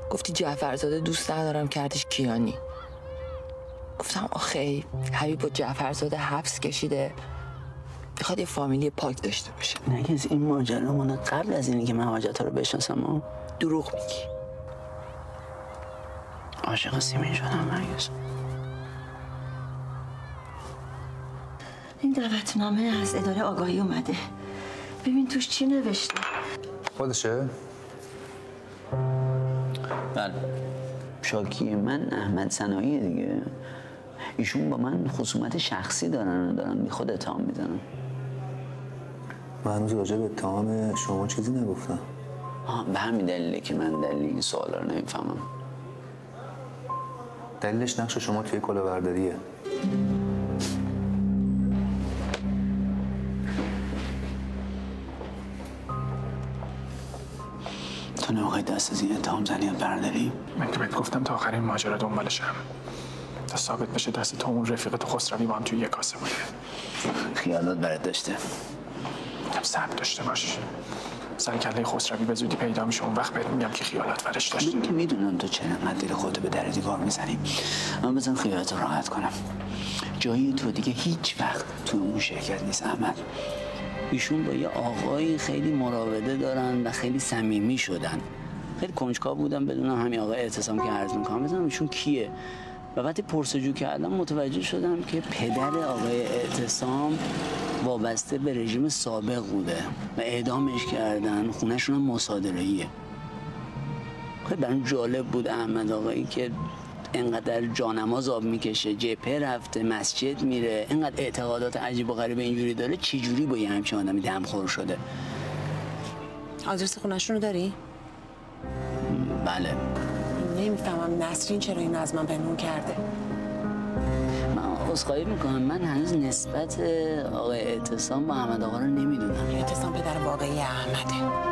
گفتی جعفرزاده دوست ندارم کردش کیانی. گفتم آخه حبیب با جعفرزاده حبس کشیده، میخواد یه فامیلی پاک داشته باشه. نرگس این ماجرا مال قبل از اینی که من حاجتا رو بشناسم. دروغ میگی. عاشق سیمین شدم نرگس. این دعوتنامه از اداره آگاهی اومده. ببین توش چی نوشته. خودشه؟ بله. شاکی من احمد صناعیه دیگه. ایشون با من خصومت شخصی دارن بی خود اتهام میزنن. من هنوز راجع به اتهام شما چیزی نگفتم. به همین دلیله که من دلیل این سوالا رو نمیفهمم. دلیلش نقش شما توی کلاهبرداریه. تو نمیخوای دست از این اتهام زنیت برداری؟ من که بهت گفتم تا آخرین ماجرا دنبالشم تا ثابت بشه دست تو اون رفیق تو خسروی با هم توی یک کاسه بوده. خیالات برات داشته؟ صبر داشته باش. سر کله خسروی به زودی پیدا میشه، اون وقت بهت میگم که خیالات برش داشته. من که میدونم تو چقدر دل خودتو به در دیوار میزنی، اما بزن خیالات رو راحت کنم. جایی تو دیگه هیچ وقت تو اون شرکت نیست احمد. ایشون با یه آقایی خیلی مراوده دارن و خیلی صمیمی شدن. خیلی کنجکاو بودم بدونم همین آقای اعتصام که عرض میکنم بدونم ایشون کیه. و وقتی پرسجو کردم متوجه شدم که پدر آقای اعتصام وابسته به رژیم سابق بوده و اعدامش کردن. خونه‌شون هم مصادره‌ایه. خیلی برام جالب بود احمد آقایی که اینقدر جانماز آب میکشه، جبهه رفته، مسجد میره، اینقدر اعتقادات عجیب و غریب اینجوری داره، چه جوری با یه همچین آدمی دمخور شده؟ آدرس خونه‌شون رو داری؟ بله. نمیفهمم نسرین چرا اینو از من پنهون کرده. من عذرخواهی میکنم، من هنوز نسبت آقای اعتصام با احمد آقا رو نمیدونم. اعتصام پدر واقعی احمده.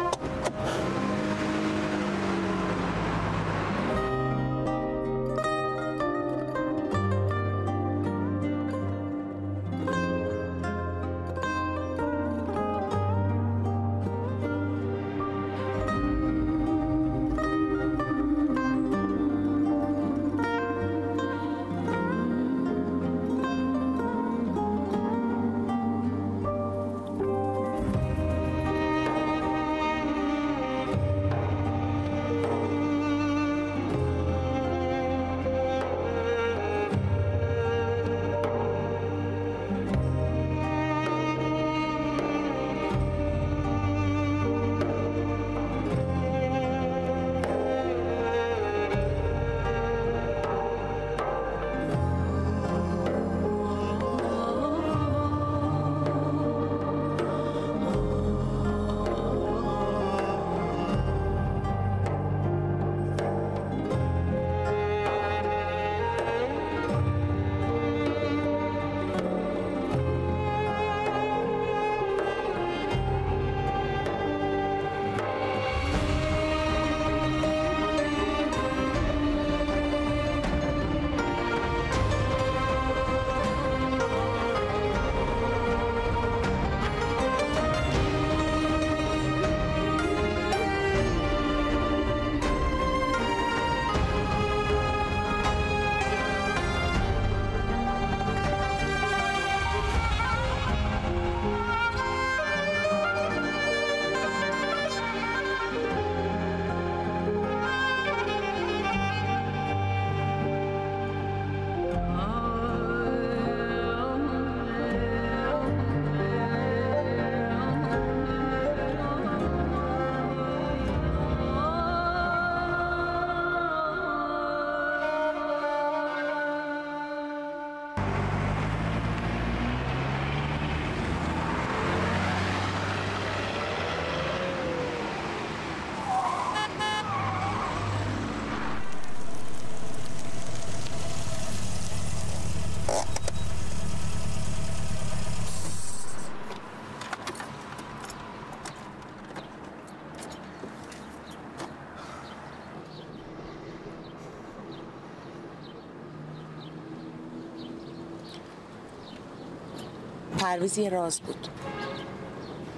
پرویز یه راز بود.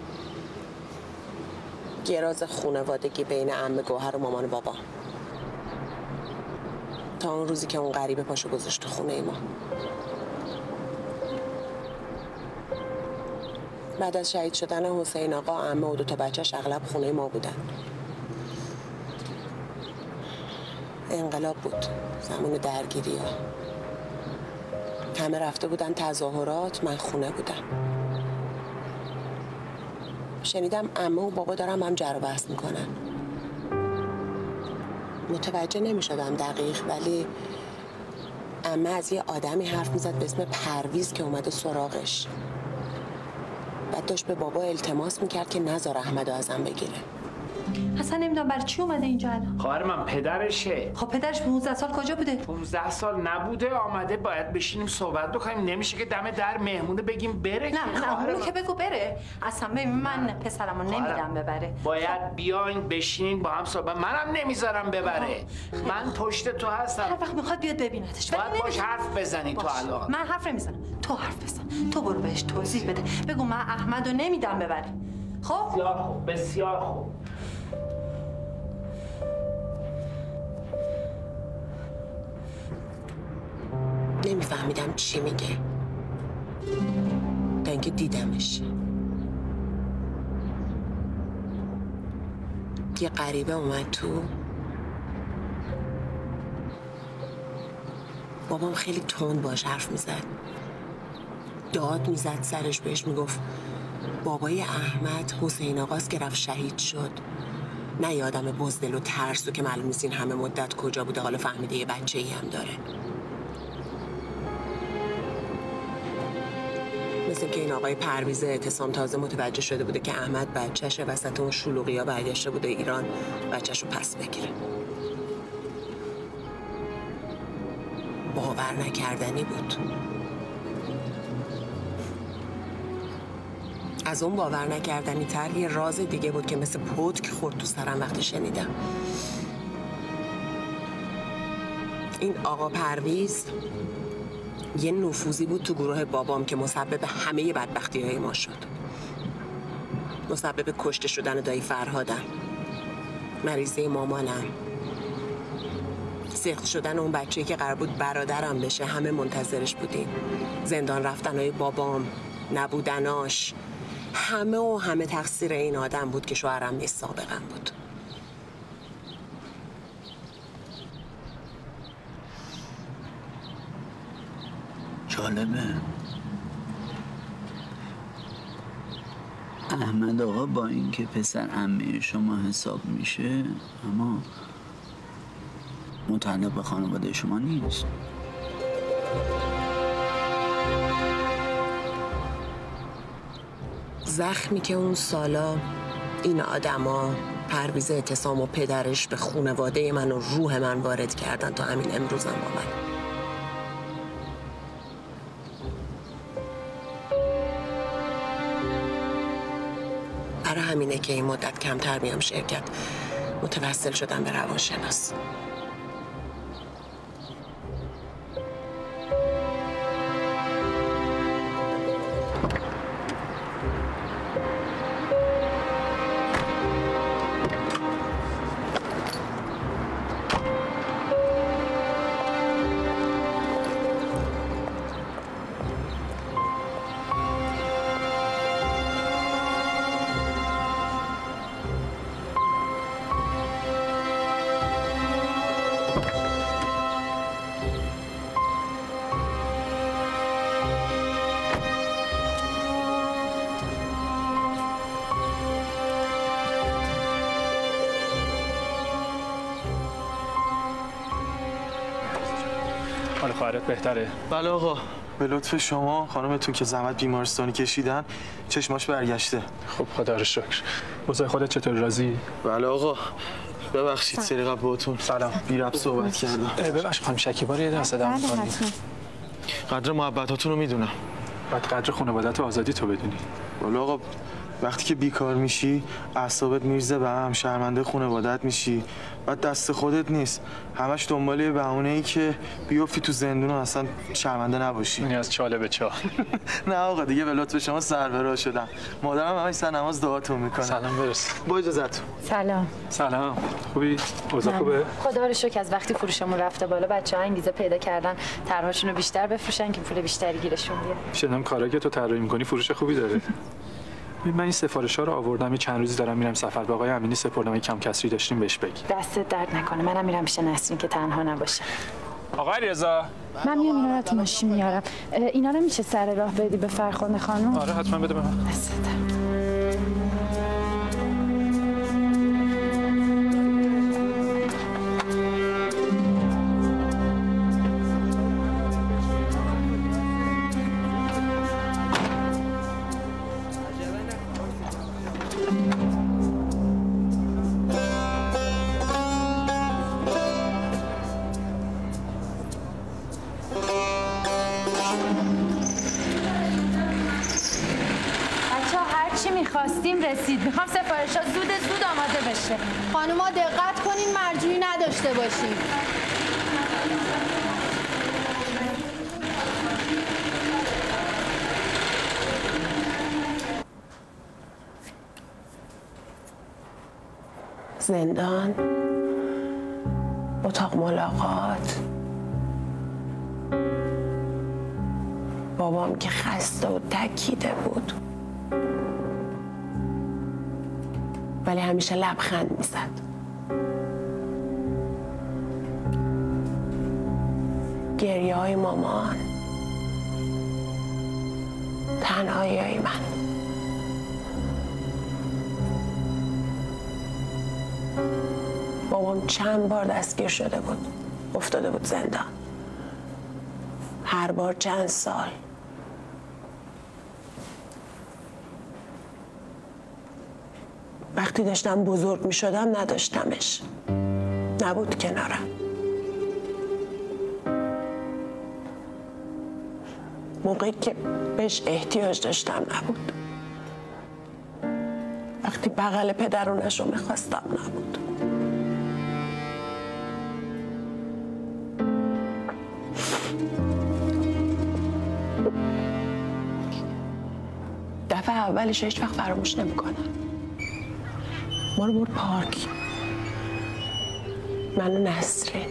یه راز خانوادگی بین عمه گوهر و مامان بابا. تا اون روزی که اون غریبه پاشو گذاشت تو خونه ما. بعد از شهید شدن حسین آقا، عمه و 2 تا بچه‌ش اغلب خونه ما بودن. انقلاب بود، زمان درگیری ها. همه رفته بودن تظاهرات، من خونه بودم. شنیدم عمه و بابا دارن هم جر و بحث میکنن. متوجه نمیشدم دقیق، ولی عمه از یه آدمی حرف میزد به اسم پرویز که اومده سراغش. بعد داشت به بابا التماس میکرد که نذار احمدو ازم بگیره. اصلا نمیدونم برای چی اومده اینجا الان. خواهر من پدرشه. خب پدرش 15 سال کجا بوده؟ 15 سال نبوده، آمده باید بشینیم صحبت بکنیم. نمیشه که دم در مهمونه بگیم بره. نه اونو که بگو بره. اصلا ببین من پسرمو نمیدم ببره. باید بیاین بشینین با هم صحبت. منم نمیذارم ببره. من پشت تو هستم. هر وقت میخواد بیاد ببینتش. باید باش حرف بزنی تو الان. من حرف نمیزنم. تو حرف بزن. تو برو بهش توضیح بده. بگو من احمدو نمیدم ببره. خب؟ بسیار خوب، بسیار خوب. نمیفهمیدم چی میگه تا اینکه دیدمش. یه غریبه اومد تو. بابام خیلی تند باش حرف میزد، داد میزد سرش، بهش میگفت بابای احمد حسین آقاست که رفت شهید شد، نه یه آدم بزدل و ترسو که معلوم نیست این همه مدت کجا بوده، حالا فهمیده یه بچه‌ای هم داره. مثل که این آقای پرویز اعتصام تازه متوجه شده بوده که احمد بچه‌شه، وسط اون شلوغی‌ها برگشته بوده ایران بچه‌شو پس بگیره. باور نکردنی بود. از اون باور نکردنی تر یه راز دیگه بود که مثل پتک خورد تو سرم وقتی شنیدم. این آقا پرویز یه نفوذی بود تو گروه بابام که مسبب همه بدبختی‌های ما شد. مسبب کشته شدن دایی فرهادم، مریضه مامانم، سخت شدن اون بچه‌ای که قرار بود برادرم بشه، همه منتظرش بودیم، زندان رفتنهای بابام، نبودناش، همه تقصیر این آدم بود که شوهرم نیست، سابقم بود. جالبه احمد آقا با اینکه پسر عمه شما حساب میشه اما متعلق به خانواده شما نیست. زخمی که اون سالا این آدما پرویز اعتصام و پدرش به خانواده من و روح من وارد کردن تا همین امروزم آمد. برای همینه که این مدت کمتر میام شرکت، متوسل شدم به روانشناس. حال خواهرت بهتره؟ بله آقا، به لطف شما خانمتون که زحمت بیمارستانی کشیدن چشماش برگشته. خب خدا رو شکر. وضع خودت چطور، راضی؟ بله آقا، ببخشید سری قبل باهاتون سلام بی ربط صحبت کردم. ببخشید خانم شکیبا رو یه دست صدا می‌کنی؟ قدر محبتاتون رو میدونم. بعد قدر خانوادت و آزادی تو بدونی. والا آقا وقتی که بیکار میشی اعصابت میرزه به هم، شرمنده خانواده‌ات میشی، بعد دست خودت نیست، همش دنبال یه بهونه‌ای که بیفتی تو زندون و اصلا شرمنده نباشی. یعنی از چاله به چاه. نه آقا دیگه به لطف شما سربراه شدم. مادرم همش سر نماز دعاتون میکنه. سلام برس. با اجازهتون. سلام. سلام. خوبی؟ اوضاع خوبه؟ خدا رو شکر از وقتی فروشمون رفته بالا بچه‌ها انگیزه پیدا کردن طرحشون رو بیشتر بفروشن که پول بیشتری گیرشون بیاد. شنیدم کارایی که تو طراحی می‌کنی فروش خوبی داره. من این سفارش‌ها رو آوردم، یه چند روزی دارم میرم سفر. به آقای امینی سپردم، کم کسری داشتیم بهش بگی. دستت درد نکنه، منم میرم پیش نسرین که تنها نباشه. آقای رضا، من میام اینا رو تو ماشین میارم. اینا رو میشه سر راه بدی به فرخنده خانم؟ آره حتما بده به من. دست درد. رسید. میخوام سفارش‌ها زود آماده بشه. خانوما دقت کنین مرجوعی نداشته باشین. زندان، اتاق ملاقات، بابام که خسته و تکیده بود ولی همیشه لبخند میزد. گریه های مامان، تنهایی های من. بابام چند بار دستگیر شده بود، افتاده بود زندان، هر بار چند سال. وقتی داشتم بزرگ می شدم نداشتمش، نبود کنارم. موقعی که بهش احتیاج داشتم نبود. وقتی بغل پدرونش رو میخواستم نبود. دفعه اولش هیچ وقت فراموش نمیکنم. ما رو برد پارک، من و نسرین.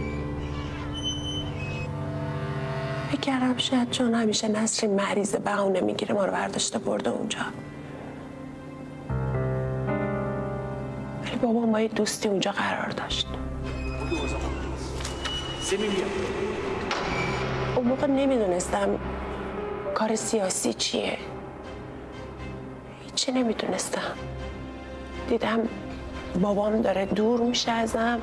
فکر کردم شاید چون همیشه نسرین مریض بهونه میگیره ما رو برداشته برده اونجا. ولی بابام با یه دوستی اونجا قرار داشت. اون موقع نمیدونستم کار سیاسی چیه، هیچی نمیدونستم. دیدم بابام داره دور میشه ازم.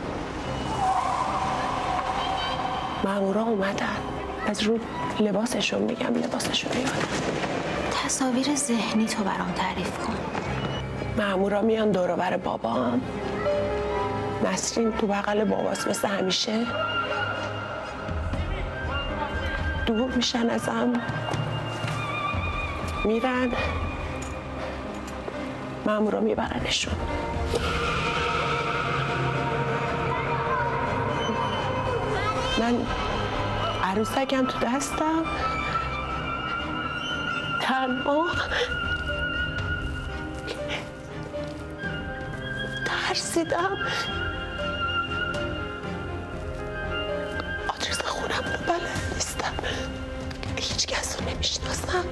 مامورا اومدن، از رو لباسشون میگم، لباسشون یادم. تصاویر ذهنی تو برام تعریف کن. مامورا میان دور و بر بابام، نسرین تو بغل باباست مثل همیشه، دور میشن ازم، میرن، مامورا میبرنشون. من عروسکم تو دستم، تنها، ترسیدم. آدرس خونم رو بلد نیستم، هیچ کس رو نمیشناسم.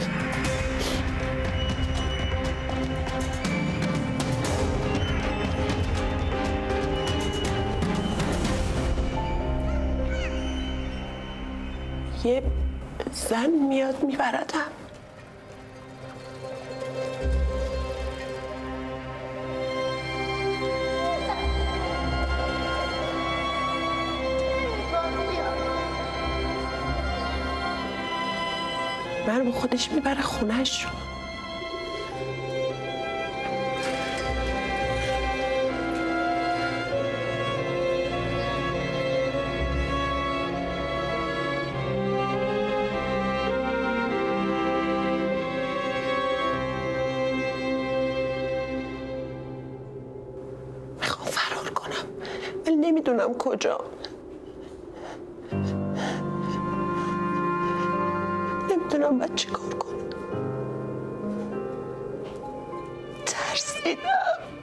یه زن میاد میبردم. من با خودش میبره خونه‌ش. کنم ولی نمیدونم کجا. نمیدونم باید چی کار کنم. ترسیدم.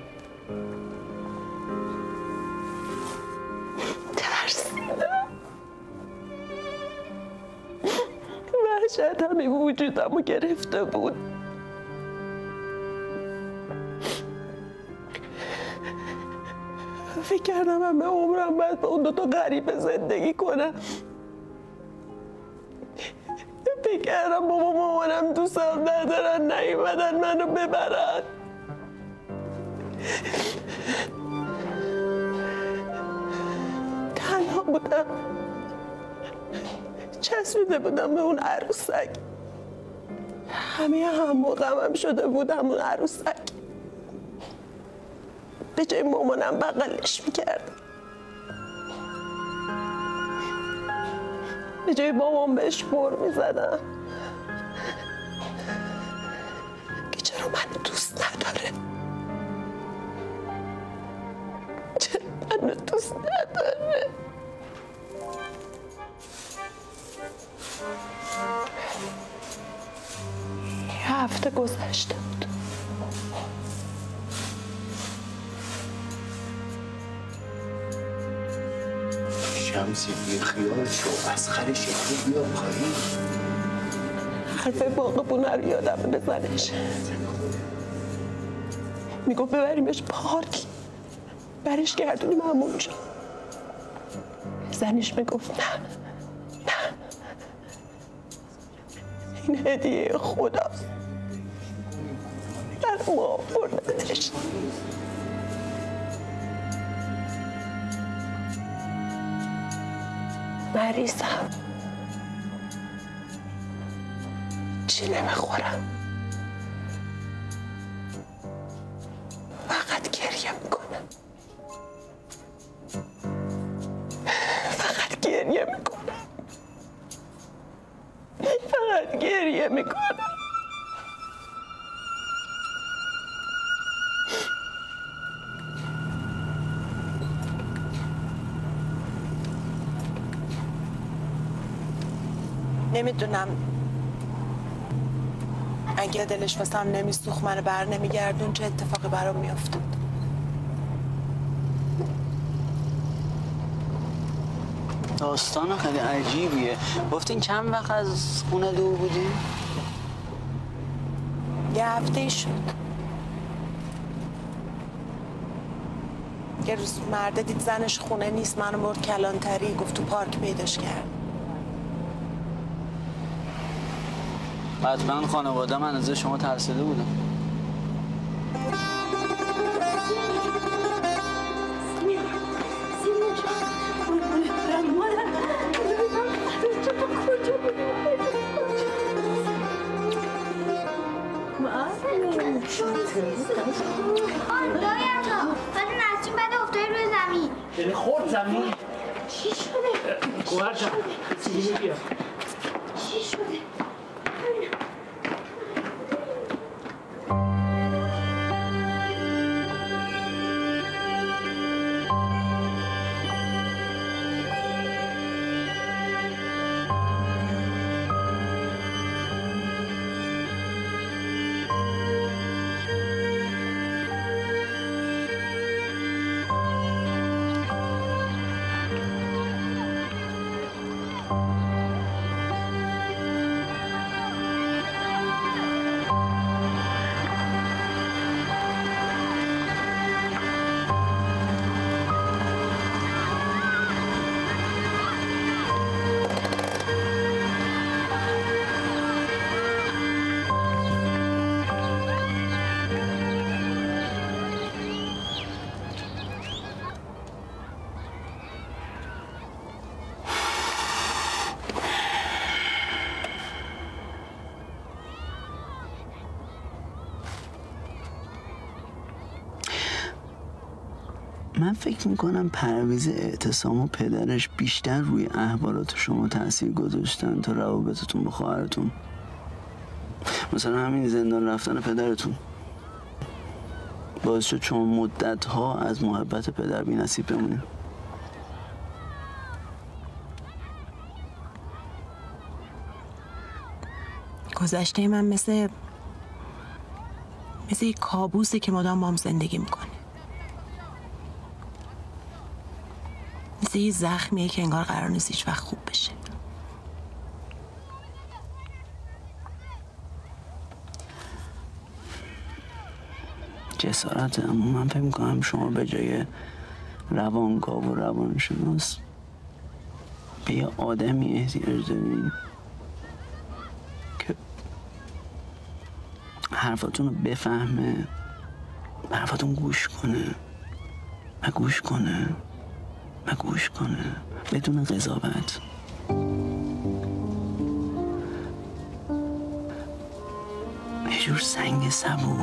وحشت همه وجودم رو گرفته بود. فکر کردم همه عمرم باید با اون دوتا غریبه زندگی کنم. فکر کردم بابا مامانم دوستم ندارن نیومدن منو ببرن. تنها بودم. چسبیده بودم به اون عروسک. همه هم غمم شده بودم اون عروسک. به جای مامانم بغلش میکردم. به جای مامان بهش بر میزدم که چرا منو دوست نداره. چرا منو دوست نداره. یه هفته گذشته بود. شمسی بی خیال شو از خر شکلی بیا پایین. حرف باغبونه رو یادمه بزنش. میگفت ببریمش پارک. برش گردونیم همونجا. زنش میگفت نه نه این هدیه خداست. در ما بردنش. مریضم. چی نمیخورم. فقط گریه میکنم. فقط گریه میکنم. فقط گریه میکنم. نمیدونم اگه دلش واسم نمیسوخت منو بر نمیگردون چه اتفاقی برام میافتاد. داستان خیلی عجیبیه. گفتین چند وقت از خونه دور بودین؟ یه هفته شد. یه روز مرده دید زنش خونه نیست، منو برد کلانتری، گفت تو پارک پیداش کرد. حتما خانواده من از شما ترسیده بودم. نسرین بعد افتاده روی زمین. یعنی خورد زمین؟ چی شده؟ گوهر جان بیا. چی شده؟ من فکر میکنم پرویز اعتصام و پدرش بیشتر روی احوالات شما تاثیر گذاشتن تا روابطتون با خواهرتون. مثلا همین زندان رفتن پدرتون. باعث شد شما مدت‌ها از محبت پدر بی‌نصیب بمونید. گذشته من مثل یک کابوسه که مدام با هم زندگی میکنه. مثل یه زخمیه که انگار قرار نیست هیچ وقت خوب بشه. جسارته، اما من فکر میکنم شما به جای روانکاو و روانشناس به یه آدمی احتیاج دارین که حرفاتون رو بفهمه، به حرفاتون گوش کنه و گوش کنه و گوش کنه بدون قضاوت. یه جور سنگ صبور،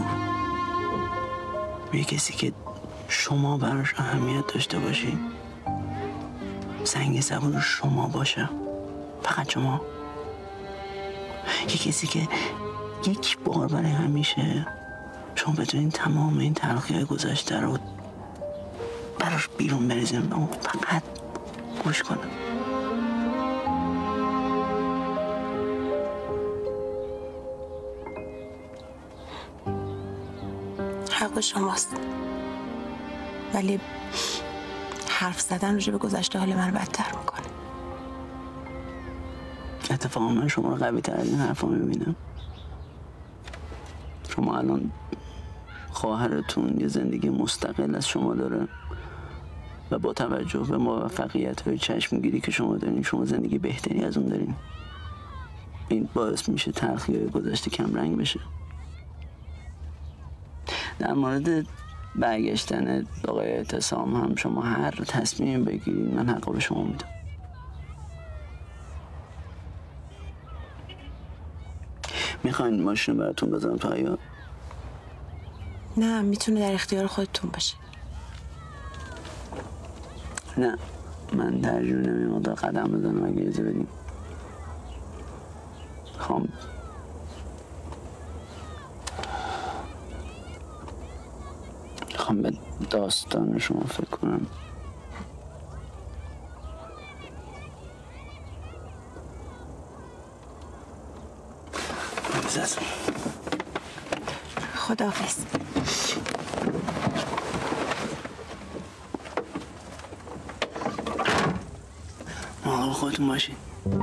یه کسی که شما براش اهمیت داشته باشی، سنگ صبور شما باشه، فقط شما. یه کسی که یک بار برای همیشه شما بتونین تمام این تلخی‌های گذشته رو براش بیرون بریزین و فقط گوش کنه. حق شماست، ولی حرف زدن راجع به گذشته حال من رو بدتر میکنه. اتفاقا من شما رو قوی تر از این حرفا میبینم. شما الان خواهرتون یه زندگی مستقل از شما داره و با توجه به موفقیت‌های چشمگیری که شما دارین، شما زندگی بهتری از اون دارین. این باعث میشه تلخی‌های گذشته کم رنگ بشه. در مورد برگشتن آقای اعتصام هم شما هر تصمیم بگیرید من حق به شما میدم. میخواین ماشین براتون بذارم تو حیاط؟ نه، میتونه در اختیار خودتون باشه. نه، من ترجیح نمیدم قدم بزنم اگه اجازه بدیم. میخوام به داستان شما فکر کنم. خداحافظ. مراقب خودتون باشین.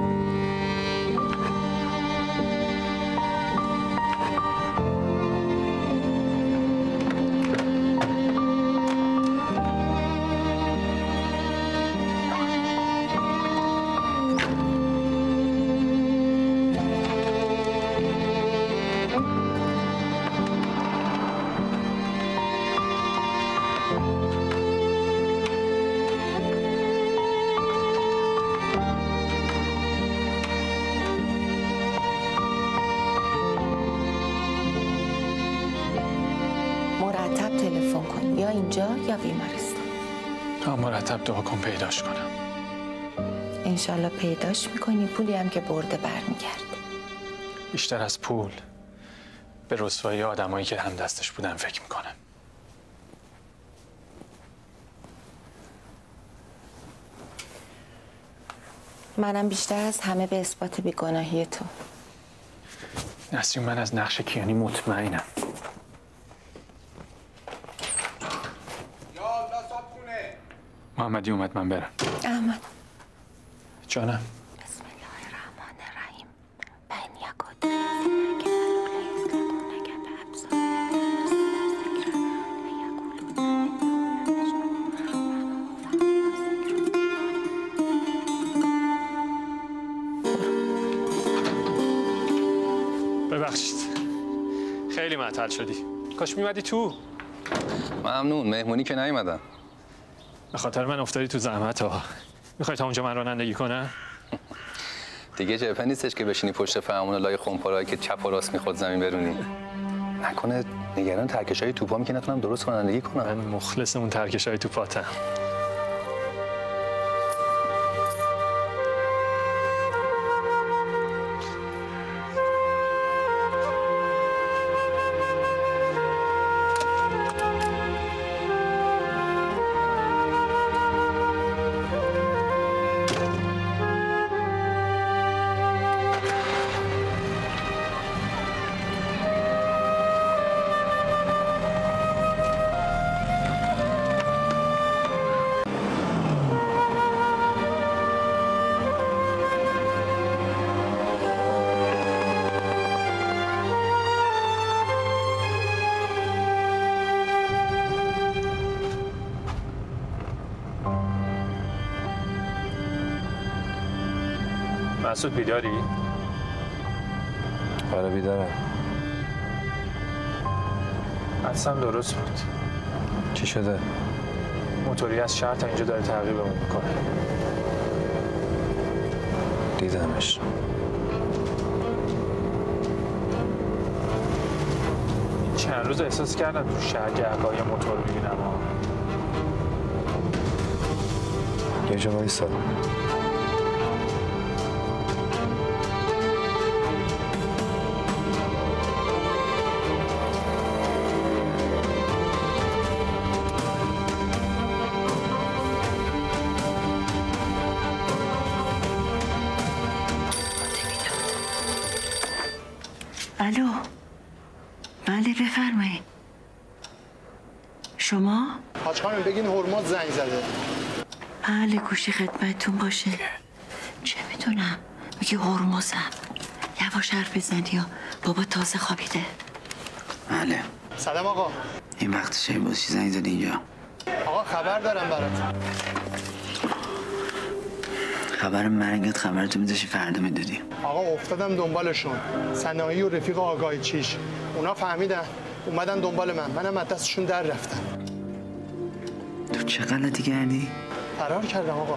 مرتب تلفن کن، یا اینجا یا بیمارستان. تا مرتب دعا کن پیداش کنم. انشالله پیداش میکنی، پولی هم که برده برمیگرده. بیشتر از پول به رسوایی آدمایی که هم دستش بودن فکر میکنم. منم بیشتر از همه به اثبات بیگناهی تو. نسرین، من از نقش کیانی مطمئنم. محمدی اومد، من برم. احمد جانم. بسم الله الرحمن الرحیم. بین یکود ببخشید خیلی معطل شدی. کاش میمدی تو. ممنون، مهمونی که نیومدم. به خاطر من افتادی تو زحمت ها. میخوای تا اونجا من رانندگی کنم؟ دیگه جبهه نیستش که بشینی پشت فرمون لای خمپارهایی که چپ و راست میخواد زمین برونی. نکنه نگران ترکشای توپام که نتونم درست رانندگی کنم. من مخلص اون ترکشای توپاتم. مسعود بیداری؟ آره بیدارم. اصلا درست بود. چی شده؟ موتوری از شهر تا اینجا داره تعقیبمون میکنه. دیدمش. چند روز احساس کردم تو شهر گهگاهی موتور میبینم. یه جا وایسا. الو. بله بفرمایید. شما؟ حاج خانم بگین هرمز زنگ زده. بله گوشی خدمتتون باشه. چه میدونم میگی هرمزم. یواش حرف بزنی یا بابا تازه خوابیده. بله. سلام آقا. این وقت چه باز چی زنگ زدی اینجا؟ آقا خبر دارم برات. خبر مرگت خبرتو میذاشی فردا میدادی. آقا افتادم دنبالشون. صنایعی و رفیق آقای چیش. اونا فهمیدن اومدن دنبال منم از دستشون در رفتم. تو چه غلطی کردی؟ فرار کردم آقا.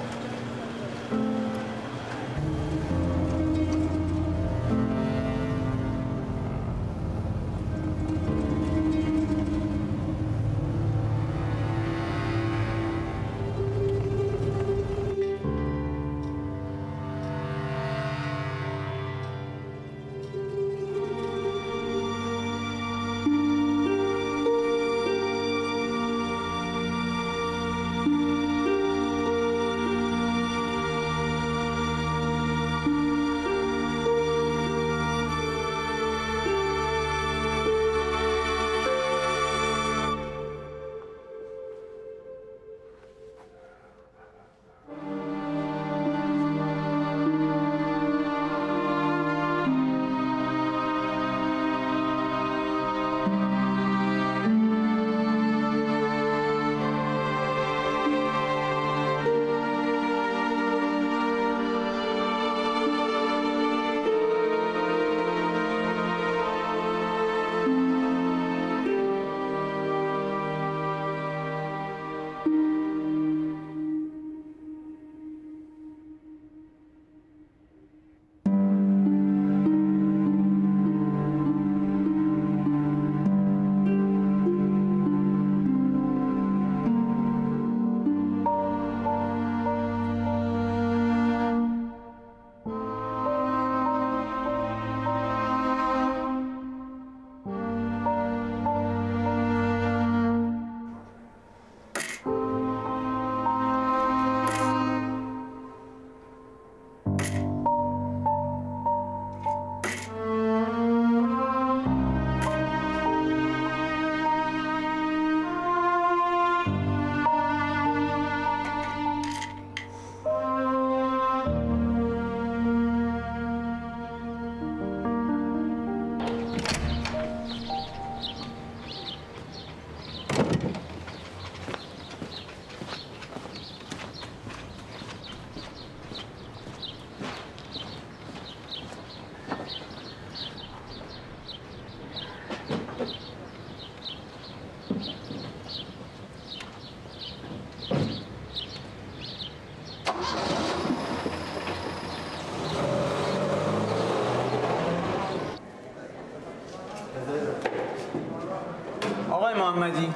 آقای محمدی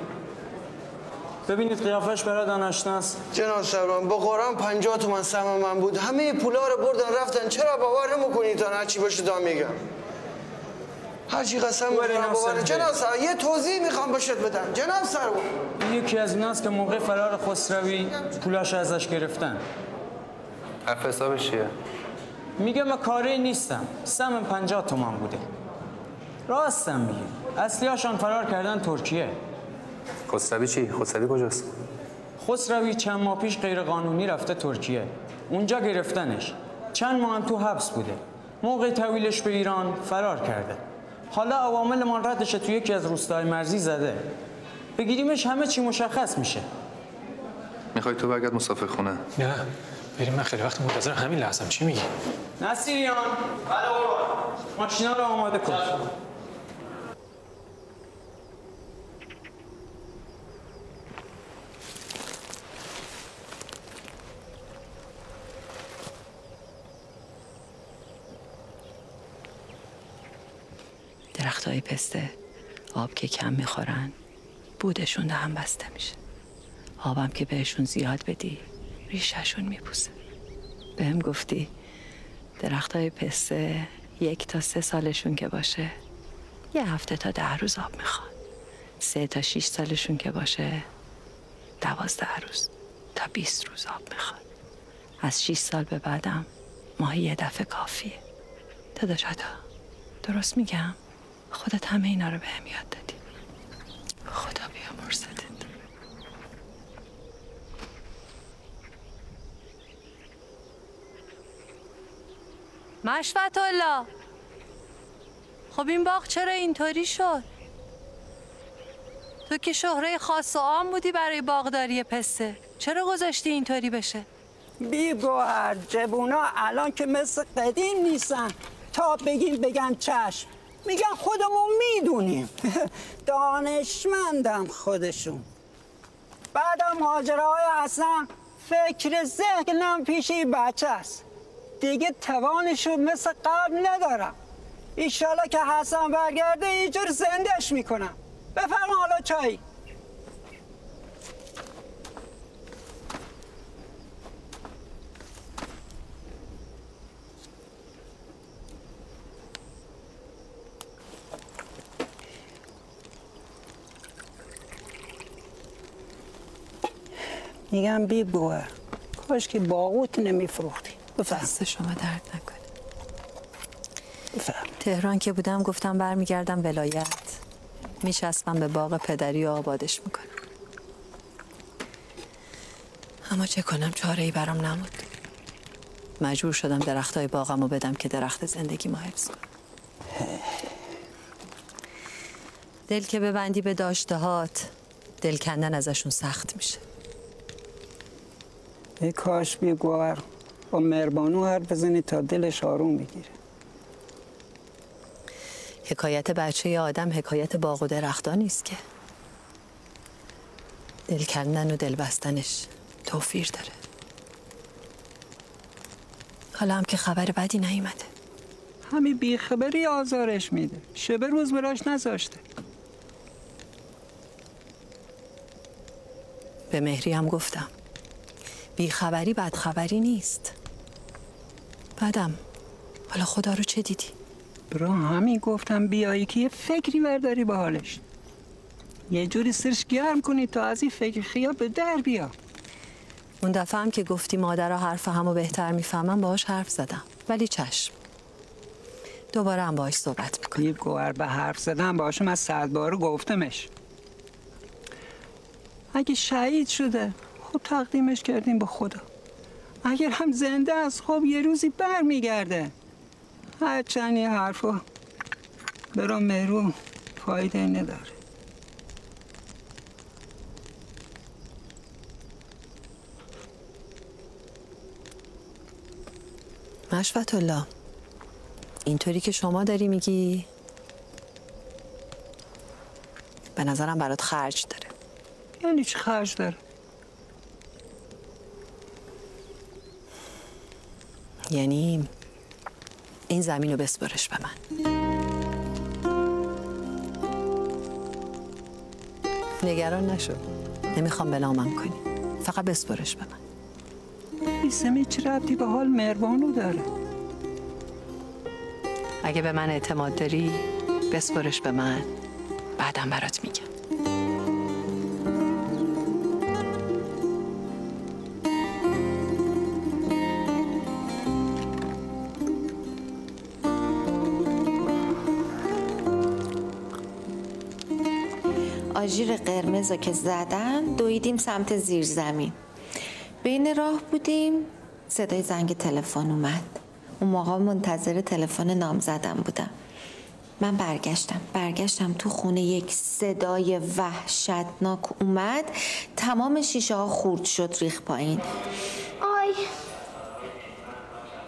ببینید قیافش برات آشناست. جناب سروان با قرآن 50 تومن سهم من بود. همه پولا رو بردن رفتن. چرا باور نمی‌کنید تا هرچی باشه تا میگم؟ هرچی قسم می‌خورم باور. جناب سروان یه توضیح میخوام بهت بدم. جناب سروان یکی از ایناست که موقع فرار خسروی پولاش ازش گرفتن. حرف حسابش چیه؟ میگه من کاری نیستم. سهم 50 تومن بوده. راستم میگه. اصلیاشان فرار کردن ترکیه. خسروی چی؟ خسروی کجاست؟ خسروی چند ماه پیش غیر قانونی رفته ترکیه. اونجا گرفتنش. چند ماه هم تو حبس بوده. موقع تحویلش به ایران فرار کرده. حالا عوامل ما ردش تو یکی از روستاهای مرزی زده. بگیریمش همه چی مشخص میشه. میخوای تو برگرد مسافر خونه؟ نه بریم، من خیلی وقت منتظر همین لحظه‌ام. چی میگی؟ نصیریان. بله بابا. ماشینا رو آماده کن. درختای پسته آب که کم میخورن بودشون ده هم بسته میشه. آبم که بهشون زیاد بدی ریشهشون میپوسه. بهم گفتی درختای پسته 1 تا 3 سالشون که باشه 1 هفته تا 10 روز آب میخوان. 3 تا 6 سالشون که باشه 12 روز تا 20 روز آب میخوان. از 6 سال به بعدم ماهی 1 دفعه کافیه. داداشاتا درست میگم؟ خودت همه اینا رو بهم یاد دادی. خدا بیامرزتت. مشفت الله، خب این باغ چرا اینطوری شد؟ تو که شهره خاص و عام بودی برای باغداری پسته، چرا گذاشتی اینطوری بشه؟ بی گوهر جوونا الان که مثل قدیم نیستن، تا بگن چشم میگن خودمون میدونیم. دانشمندم خودشون. بعدم ماجراهای اصلا فکر ذهنم پیشی بچه است. دیگه توانشون مثل قبل ندارم. ایشالا که حسن برگرده اینجور زندش میکنم. بفرما حالا چای. میگم بی گوهر کاش که باغوت نمیفروختی. دست شما درد نکنه. تهران که بودم گفتم برمیگردم ولایت، میچسبم به باغ پدری و آبادش میکنم. اما چه کنم، چاره‌ای برام نمود. مجبور شدم درختای باغمو بدم که درخت زندگی ما حفظ کنم. دل که ببندی به داشتهات، دل کندن ازشون سخت میشه. ای کاش بی گوهر با مهربانو حرف بزنی تا دلش آروم بگیره. حکایت بچه آدم حکایت باغ و درختان نیست که. دل کندن و دل بستنش توفیر داره. حالا هم که خبر بدی نیومده. همین بیخبری آزارش میده. شب روز براش نذاشته. به مهری هم گفتم بیخبری بدخبری نیست. بعدم حالا خدا رو چه دیدی؟ برا همین گفتم بیایی که یه فکری برداری به حالش. یه جوری سرش گرم کنی تا از این فکر خیال به در بیا. اون دفعه هم که گفتی مادرها حرف همو بهتر میفهمن باهاش حرف زدم، ولی چشم دوباره هم باهاش صحبت میکنم. یه گوهر به حرف زدم باهاشم از 100 بار گفتمش. اگه شهید شده خب تقدیمش کردیم به خدا. اگر هم زنده است خب یه روزی بر میگرده. هرچند یه حرفا برا مهرو فایده نداره. مشفت الله، اینطوری که شما داری میگی به نظرم برات خرج داره. یعنی چی خرج داره؟ یعنی این زمین رو بسپارش به من. نگران نشو، نمیخوام بلامم کنی، فقط بسپارش به من. این زمین چه ربطی به حال مهربانو داره؟ اگه به من اعتماد داری بسپارش به من، بعدم برات میگم. آژیر قرمز رو که زدن دویدیم سمت زیرزمین. بین راه بودیم صدای زنگ تلفن اومد. اون موقع منتظر تلفن نامزدم بودم. من برگشتم تو خونه. یک صدای وحشتناک اومد، تمام شیشه ها خورد شد، ریخت پایین. آی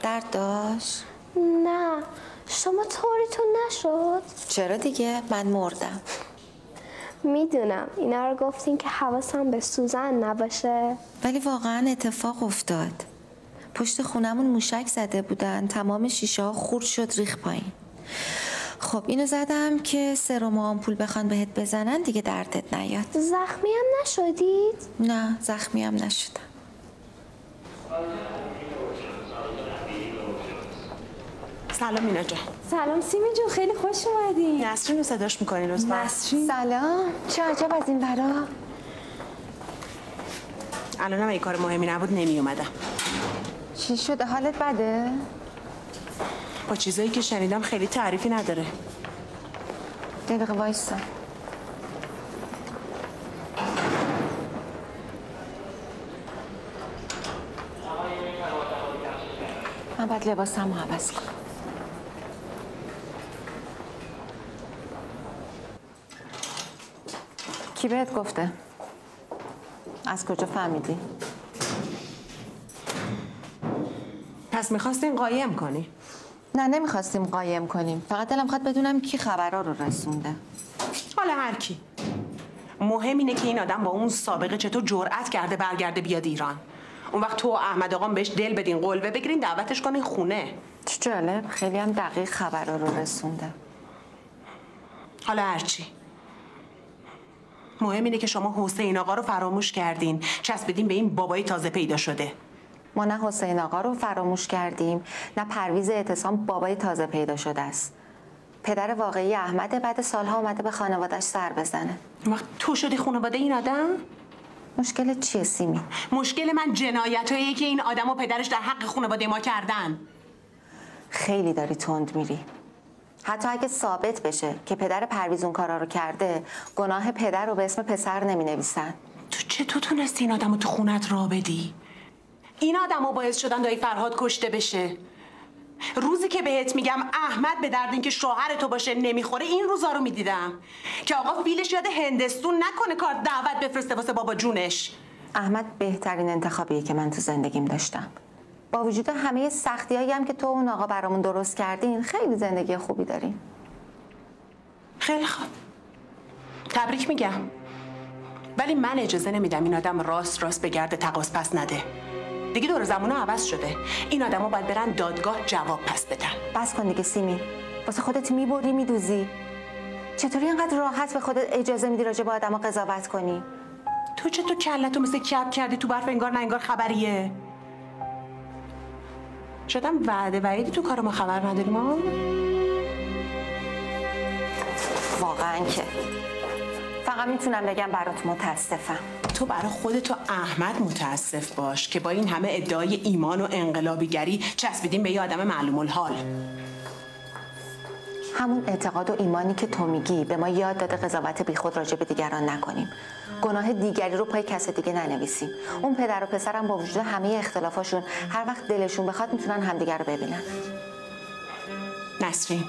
درد داشت؟ نه شما طوریتون نشد؟ چرا دیگه؟ من مردم. میدونم اینا رو گفتین که حواسم به سوزن نباشه، ولی واقعا اتفاق افتاد. پشت خونمون موشک زده بودن، تمام شیشه ها خورد شد، ریخ پایین. خب اینو زدم که سرم و آمپول بخوان بهت بزنن دیگه دردت نیاد. زخمی هم نشدید؟ نه زخمی هم نشدم. سلام مینا جان. سلام سیمی جون، خیلی خوش اومدین. نسرین رو صداش میکنی لطفا؟ نسرین سلام، چه عجب از این برا. الانم اگه کار مهمی نبود نمی اومدم. چی شده؟ حالت بده؟ با چیزایی که شنیدم خیلی تعریفی نداره. دقیقه وایسا. من باید لباسم رو عوض کنم. کی بهت گفته؟ از کجا فهمیدی؟ پس میخواستین قایم کنی؟ نه نمیخواستیم قایم کنیم، فقط دلم خواست بدونم کی خبرها رو رسونده. حالا هر کی. مهم اینه که این آدم با اون سابقه چطور جرأت کرده برگرده بیاد ایران. اون وقت تو و احمد آقام بهش دل بدین، قلبه بگیرین، دعوتش کنین خونه. چه جالب، خیلی هم دقیق خبرها رو رسونده. حالا هرچی. مهم اینه که شما حسین آقا رو فراموش کردین، چسبیدین به این بابای تازه پیدا شده. ما نه حسین آقا رو فراموش کردیم، نه پرویز اعتصام بابای تازه پیدا شده است. پدر واقعی احمد بعد سالها اومده به خانواده‌اش سر بزنه. وقت تو شدی خانواده این آدم؟ مشکل چیه سیمی؟ مشکل من جنایتایی که این آدم و پدرش در حق خانواده ما کردن. خیلی داری تند میری. حتی اگه ثابت بشه که پدر پرویز اون کارا رو کرده، گناه پدر رو به اسم پسر نمی نویسن. تو چطور تونستی این آدم رو تو خونت راه بدی؟ این آدم ها باعث شدن دایی فرهاد کشته بشه. روزی که بهت میگم احمد به درد اینکه شوهر تو باشه نمیخوره، این روزا رو میدیدم که آقا فیلش یاد هندستون نکنه کار دعوت بفرسته واسه بابا جونش. احمد بهترین انتخابیه که من تو زندگیم داشتم. با وجود همه سختیایی هم که تو اون آقا برامون درست کردین، خیلی زندگی خوبی داریم. خیلی خوب، تبریک میگم، ولی من اجازه نمیدم این آدم راست بگرده تقاص پس نده. دیگه دور زمانه عوض شده. این آدما باید برن دادگاه جواب پس بدن. بس کن دیگه سیمی، واسه خودت میبری میدوزی. چطوری اینقدر راحت به خودت اجازه میدی راجع به آدما قضاوت کنی؟ تو چطور کلتو مثل کپ کردی تو برف، انگار نه انگار خبریه. شدم وعیدی تو کار ما خبر نداریم ما؟ واقعا که فقط میتونم بگم برات متاسفم. تو برای خودت و احمد متاسف باش که با این همه ادعای ایمان و انقلابیگری چسبیدیم به یه آدم معلوم الحال. همون اعتقاد و ایمانی که تو میگی به ما یاد داده قضاوت بیخود راجع به دیگران نکنیم، گناه دیگری رو پای کس دیگه ننویسیم. اون پدر و پسرم با وجود همه اختلافاشون هر وقت دلشون بخواد میتونن همدیگر رو ببینن. نسرین،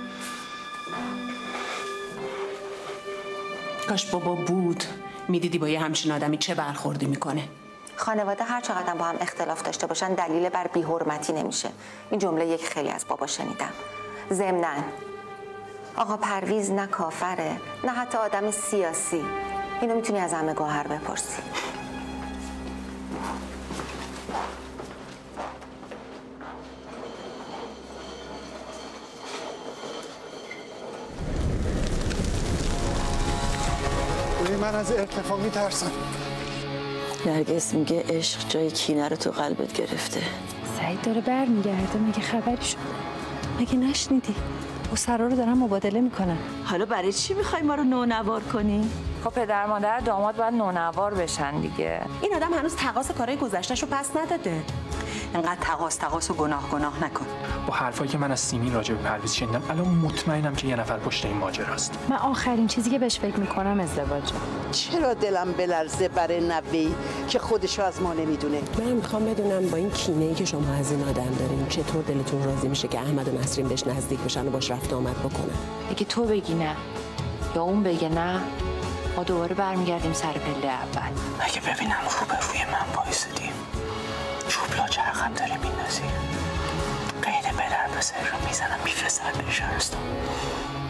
کاش بابا بود میدیدی با یه همچین آدمی چه برخوردی میکنه. خانواده هر چقدر با هم اختلاف داشته باشن دلیل بر بی‌حرمتی نمیشه. این جمله یک خیلی از بابا شنیدم. ضمناً آقا پرویز نه کافره نه حتی آدم سیاسی. اینو میتونی از همه گوهر بپرسی. من از ارتفاع میترسم. نرگس میگه عشق جای کینه رو تو قلبت گرفته. سعید داره برمیگرده، مگه خبری شده؟ مگه نشنیدی؟ اسرا رو دارن مبادله میکنن. حالا برای چی میخوای ما رو نونوار کنی؟ خب پدر مادر داماد باید نونوار بشن دیگه. این آدم هنوز تقاص کارهای گذشته‌شو پس نداده. انقدر تقاص و گناه نکن. با حرفایی که من از سیمین راجع به پرویز شنیدم الان مطمئنم که یه نفر پشت این ماجراست. من آخرین چیزی که بهش فکر میکنم ازدواجه. چرا دلم بلرزه برای نوه‌ای که خودشو از ما نمیدونه؟ من میخوام بدونم با این کینه‌ای که شما از این آدم دارین چطور دلتون راضی میشه که احمد و نسرین بهش نزدیک بشن و باش رفت آمد بکنن؟ اگه تو بگی نه یا اون بگه نه، ما دوباره برمیگردیم سر پله اول. اگه ببینم خوبه روی من وایسادی چوب لاچرخم داری میندازی. قید پدر پسر رو میزنم میفرستم به شهرستان.